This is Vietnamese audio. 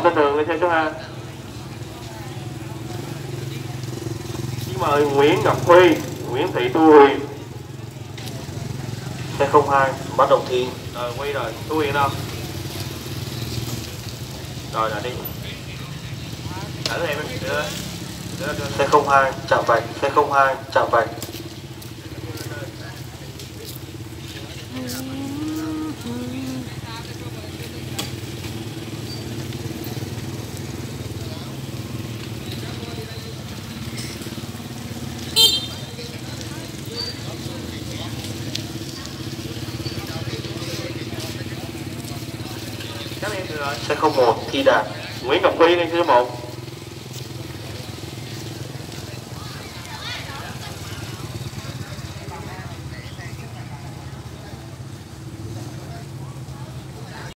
trên đường lên xe số 2. Xin mời Nguyễn Ngọc Huy, Nguyễn Thị Thu Huyền. Xe 02 bắt đầu thi. Rồi Huy rồi, Thu Huyền đâu? Rồi là đi. Đỡ em xe 02 chạm vạch, xe 02 chạm vạch. Xe 01 Thi Đạt, Nguyễn Ngọc Huy lên số 1.